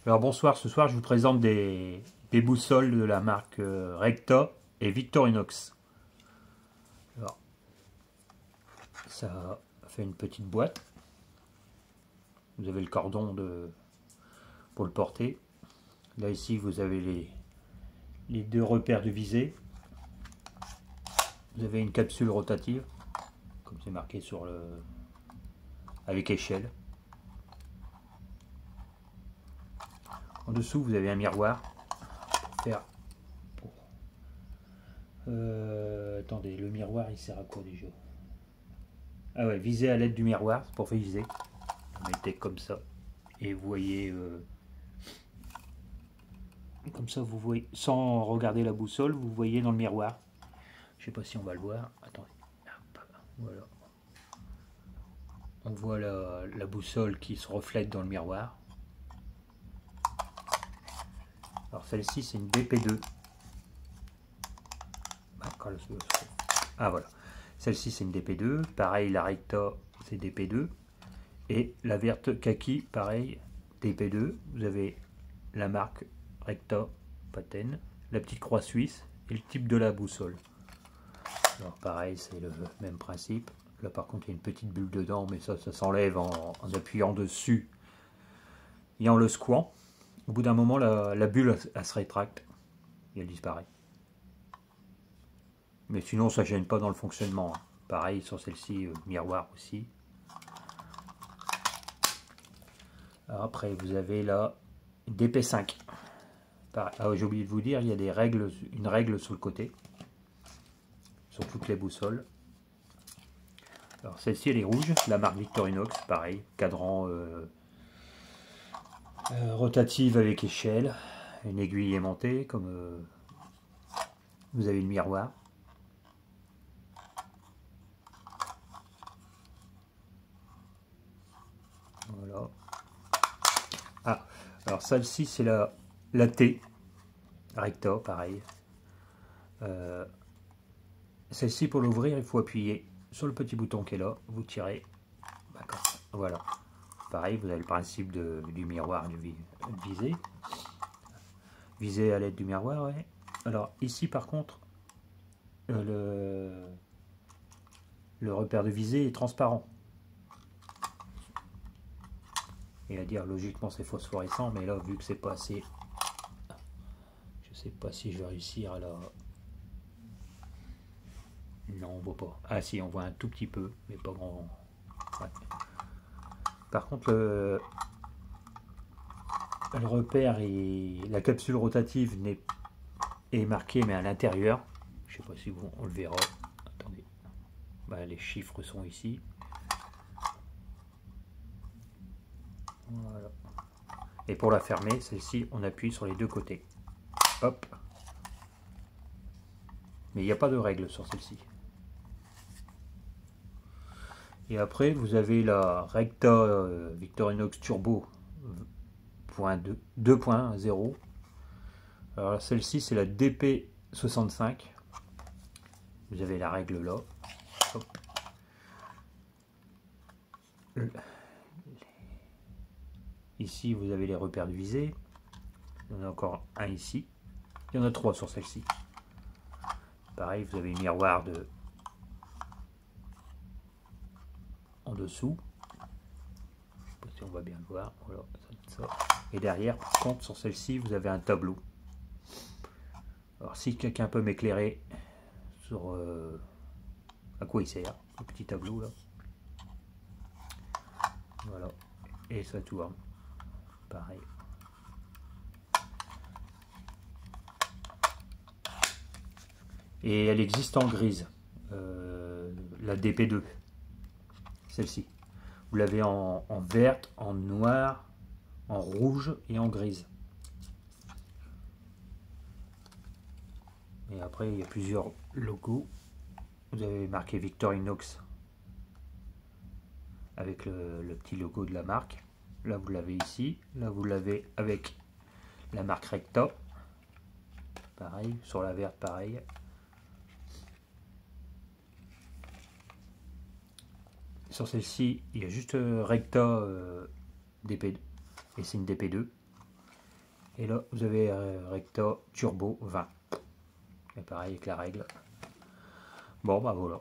Alors bonsoir, ce soir je vous présente des boussoles de la marque Recta et Victorinox. Alors, ça fait une petite boîte. Vous avez le cordon pour le porter. Là ici vous avez les deux repères de visée. Vous avez une capsule rotative, comme c'est marqué sur avec échelle. En dessous vous avez un miroir pour faire. Attendez, le miroir il sert à quoi déjà? Ah ouais, viser à l'aide du miroir, c'est pour viser. Vous mettez comme ça et vous voyez comme ça, vous voyez sans regarder la boussole, vous voyez dans le miroir. Je sais pas si on va le voir. Attendez, voilà. On voit la boussole qui se reflète dans le miroir. Alors celle-ci c'est une DP2. Ah voilà. Celle-ci c'est une DP2. Pareil, la Recta c'est DP2. Et la verte kaki, pareil, DP2. Vous avez la marque Recta Paten, la petite croix suisse et le type de la boussole. Alors pareil, c'est le même principe. Là par contre il y a une petite bulle dedans, mais ça s'enlève en appuyant dessus et en le secouant. Au bout d'un moment la bulle elle se rétracte et elle disparaît. Mais sinon ça gêne pas dans le fonctionnement. Pareil sur celle-ci, miroir aussi. Alors après vous avez la DP5. Ah, j'ai oublié de vous dire, il y a une règle sur le côté, sur toutes les boussoles. Alors celle-ci elle est rouge, la marque Victorinox, pareil, cadran rotative avec échelle, une aiguille aimantée, comme vous avez le miroir. Voilà. Ah, alors celle-ci c'est la T, Recta, pareil. Celle-ci pour l'ouvrir il faut appuyer sur le petit bouton qui est là, vous tirez, voilà. Pareil, vous avez le principe du miroir de visée. Viser à l'aide du miroir, ouais. Alors ici par contre, le repère de visée est transparent. Et à dire logiquement c'est phosphorescent, mais là vu que c'est pas assez, je sais pas si je vais réussir à la. Non, on voit pas. Ah si, on voit un tout petit peu, mais pas grand. Ouais. Par contre, le repère et la capsule rotative est marquée, mais à l'intérieur. Je sais pas si on le verra. Attendez. Bah, les chiffres sont ici. Voilà. Et pour la fermer, celle-ci, on appuie sur les deux côtés. Hop. Mais il n'y a pas de règle sur celle-ci. Et après, vous avez la Recta Victorinox Turbo 2.0. Alors celle-ci, c'est la DP65. Vous avez la règle là. Hop. Ici, vous avez les repères de visée. Il y en a encore un ici. Il y en a trois sur celle-ci. Pareil, vous avez le miroir en dessous. Je ne sais pas si on va bien le voir. Voilà, ça. Et derrière, par contre, sur celle-ci, vous avez un tableau. Alors, si quelqu'un peut m'éclairer sur à quoi il sert, le petit tableau là. Voilà. Et ça tourne. Pareil. Et elle existe en grise. La DP2. Celle-ci. Vous l'avez en verte, en noir, en rouge et en grise. Et après, il y a plusieurs logos. Vous avez marqué Victorinox avec le petit logo de la marque. Là, vous l'avez ici. Là, vous l'avez avec la marque Recta. Pareil, sur la verte, pareil. Sur celle-ci, il y a juste Recta DP2. Et c'est une DP2. Et là, vous avez Recta Turbo 20. Et pareil avec la règle. Bon, bah voilà.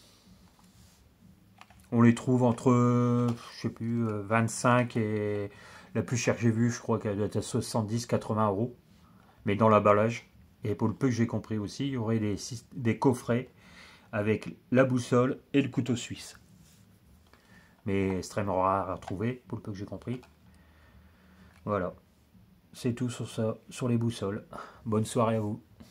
On les trouve entre, je sais plus, 25 et la plus chère que j'ai vue, je crois qu'elle doit être à 70-80 euros. Mais dans l'emballage. Et pour le peu que j'ai compris aussi, il y aurait des coffrets avec la boussole et le couteau suisse. Mais extrêmement rare à trouver, pour le peu que j'ai compris. Voilà. C'est tout sur ça, sur les boussoles. Bonne soirée à vous.